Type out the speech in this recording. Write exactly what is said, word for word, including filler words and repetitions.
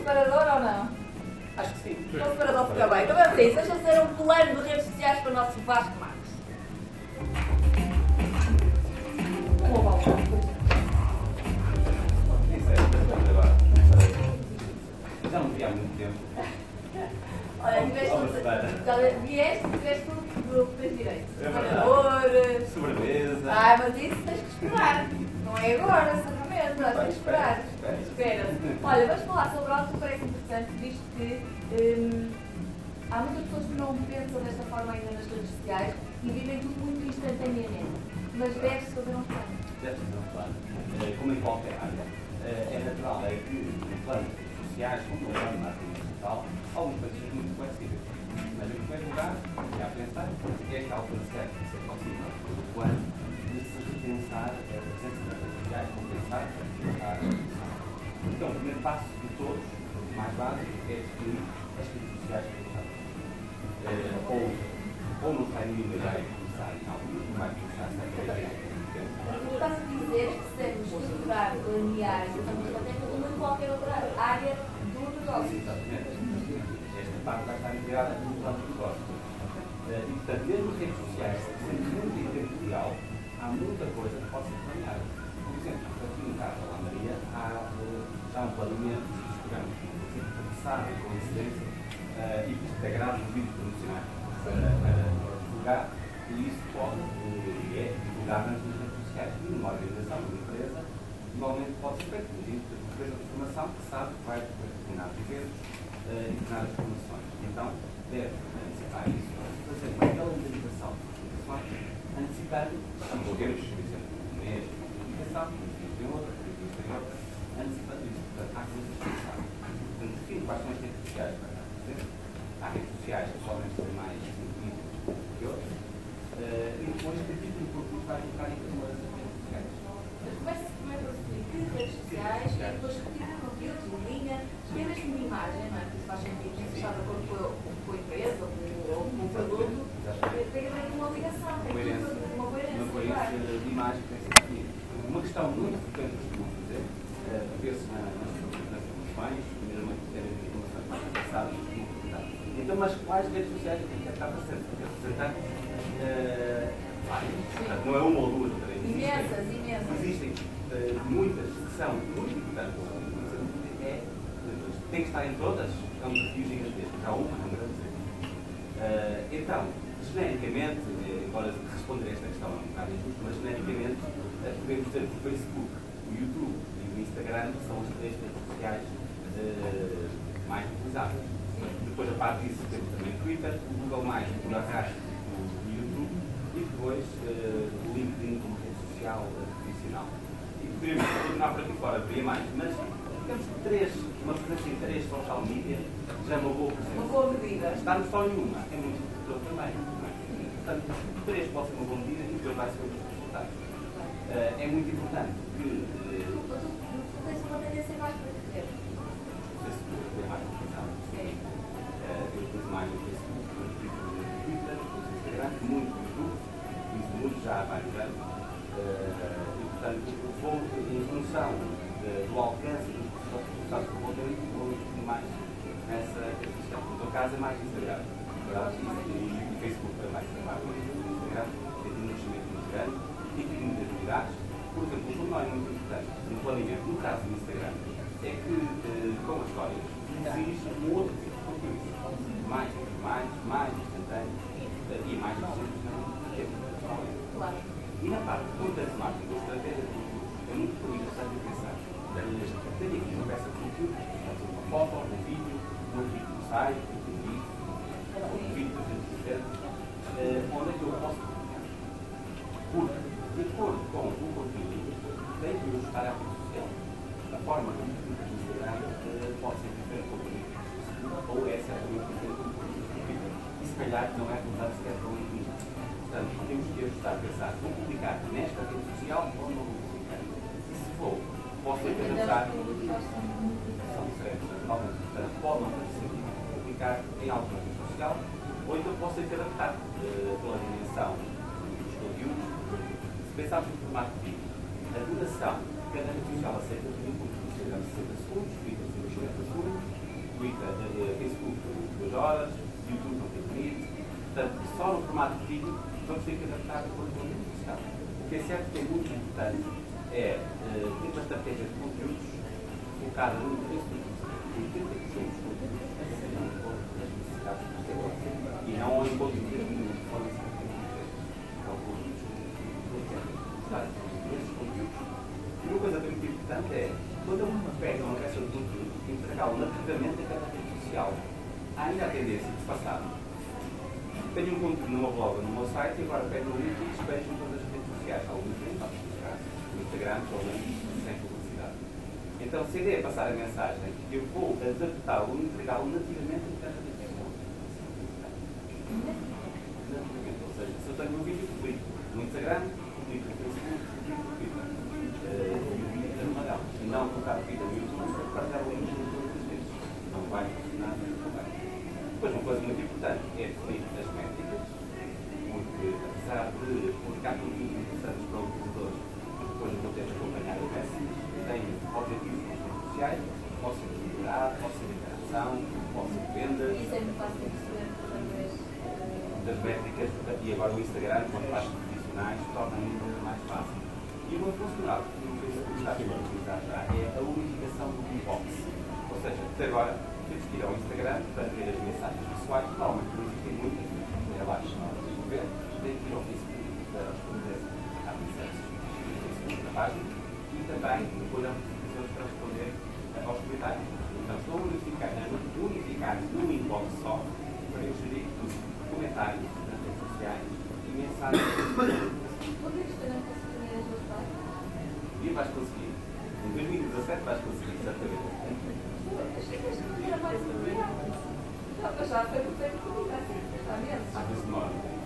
separador ou não? Acho que sim. O separador fica bem. Então vamos a isso. Deixa eu ser um plano de redes sociais para o nosso Vasco Marques. Vou voltar. Já não vi há muito tempo. Olha, tiveste, vieste, tiveste tudo do que tens direito. Separador. Sobremesa. Ah, mas isso tens que esperar. Não é agora, sobremesa. Tens que esperar. Espera. Olha, vamos falar sobre algo que parece interessante, visto que hum, há muitas pessoas que não pensam desta forma ainda nas redes sociais e vivem tudo muito instantaneamente. Mas deve-se fazer um plano. Deve-se fazer um plano. Como em qualquer área. É natural, é que o plano sociais, como o plano de marketing digital, algumas coisas são muito flexíveis. Mas em primeiro lugar, já a pensar, é esta altura certa de ser possível, quando de se repensar a presença das redes sociais, compensar a exposição. Então, o primeiro passo de todos, o mais básico, é definir as redes sociais que usamos. Ou, ou não sai nenhuma ideia de começar em algumas, não vai começar a ser ideia. O que estás a dizer é que devemos estruturar, planear e fazer uma estratégia como em qualquer outra área do negócio. Exatamente. Esta parte vai estar integrada no plano de negócio. E, portanto, mesmo as redes sociais, sendo muito em tempo real, há muita coisa que pode ser planeada. Por exemplo, aqui no caso da Maria, há já um planeamento dos programas que começaram com incidência e que integraram os vídeos promocionais para divulgar, e isso pode e é divulgar nas redes sociais. E numa organização, numa empresa, normalmente pode ser feito. Existe uma empresa de formação que sabe que vai determinar os eventos e determinar as formações. Então, deve antecipar isso, fazer uma calendarização de formações, antecipando, envolvemos, por exemplo, um mês de comunicação, um mês de outra, um mês de outra, antecipando isso. Portanto, há coisas que se sabem. Portanto, define quais são as redes sociais para nós. Há redes sociais que podem ser mais incríveis que outras. E depois, que tipo de produto vai colocar em cada uma das redes sociais. Começa primeiro a definir que redes sociais e depois que tipo de conteúdos, em linha, escolher mesmo de imagem, não é? Que isso faz sentido, se está de acordo com a empresa ou com o produto, tem que haver uma ligação, tem que haver uma coerência. Uma coerência de imagem que tem que ser definida. Uma questão muito importante que costumam fazer, ver-se nas promoções, mesmo em terem informações mais avançadas, então, mas quais redes sociais é que está presente? Porque representar várias. Não é uma ou duas ou três. Imensas, imensas. Existem uh, muitas que são muito importantes. É, tem que estar em todas, é um desafio gigantesco. Já uma, não quero dizer. Uh, então, genericamente, embora responder a esta questão é um bocado injusto, mas genericamente uh, podemos dizer que o Facebook, o YouTube e o Instagram são as três redes sociais uh, mais utilizadas. Depois, a parte disso, temos também o Twitter, o Google Mais, o arrasto do YouTube e depois uh, o LinkedIn como rede social uh, profissional. E poderíamos continuar por aqui fora, haveria mais, mas temos três, uma presença em três social media já é uma boa presença. Uma boa medida. Estarmos só em uma é muito importante também. Não é? Portanto, três pode ser uma boa medida e depois vai ser outros resultados. Uh, é muito importante que. Uh, tu tens uma tendência mais para crescer. Não sei se é mais utilizado. Sim. Eu utilizo mais o Facebook, o Twitter, o Instagram, muito o YouTube, isso muito já há vários anos. E, portanto, vou, em função do alcance dos resultados que vou ter, vou investir mais nessa rede social. No teu caso é mais Instagram. E o Facebook é mais Instagram, tem um crescimento muito grande e tem muitas novidades. Por exemplo, o jornal é muito importante no planeamento. No caso do Instagram, é que com as histórias existe um outro tipo de conteúdo. Mais, mais, mais instantâneo e mais eficiente no tempo. Claro. E na parte de content marketing, a estratégia de conteúdo é muito interessante de pensar. Tenho aqui uma peça de conteúdo, uma foto, um vídeo, um artigo no site, um vídeo, um vídeo trezentos e sessenta, onde é que eu posso publicar? Porque, de acordo com o conteúdo, tem que ajustar à rede social. A forma como publica no Instagram pode ser diferente do conteúdo ou é certamente diferente do conteúdo. E se calhar não é resultado sequer para o LinkedIn. Portanto, temos que ajustar a pensar, vou publicar nesta rede social ou não vou publicar. E se for, posso ter que adaptar. São diferentes, naturalmente. Portanto, pode não fazer sentido publicar em alguma rede social, ou então posso ter que adaptar uh, pela dimensão dos conteúdos. Se pensarmos no formato de vídeo, a duração, cada rede social aceita o vídeo, Instagram sessenta segundos, Twitter cinquenta segundos, tem que adaptar a coisa do digital. O que é certo que é muito importante é uh, ter uma estratégia de conteúdos focada no interesse do usuário. oitenta por cento dos conteúdos serão das necessidades do usuário e não ao encontro de nenhum de forma e uma coisa muito importante é, quando uma pega uma peça de conteúdo, entregá-lo nativamente a cada rede social. Há ainda a tendência de se passar. Tenho um conteúdo no meu blog, no meu site, e agora pego o link e despejo em todas as redes sociais. Algumas vezes, no Instagram, ou sem publicidade. Então, se a ideia é passar a mensagem, eu vou adaptá-lo, entregá-lo nativamente em cada rede social. Nativamente, ou seja, se eu tenho um vídeo, publico no Instagram, publico no Facebook, publico no Twitter. E não colocar o vídeo no YouTube para dar o link em todas as redes. Não vai funcionar, não vai. Depois, uma coisa muito importante é definir as métricas, porque apesar de publicar conteúdos interessantes para os utilizadores, depois eu vou ter de acompanhar as métricas, tenho objetivos nas redes sociais, posso ser visibilidade, posso ser interação, posso ser vendas. Isso é muito fácil de perceber através das métricas, e agora o Instagram, quando faz profissionais, torna ainda mais fácil. E uma funcional que não sei se está aqui a utilizar já é a unificação do inbox. Ou seja, até agora, temos que ir ao Instagram para ver as mensagens pessoais, normalmente não existem muitas, mas é abaixo, não é ver, tem que ir ao Facebook para responder à mensagem da página e também depois há notificações para responder aos comentários. Então, estou a unificar, unificar num inbox só para eu gerir tudo, comentários nas redes sociais e mensagens. E vais conseguir. Em dois mil e dezassete vais conseguir, certamente. Achei que este era mais imediato. Já foi por tempo que está mesmo. Às vezes demora.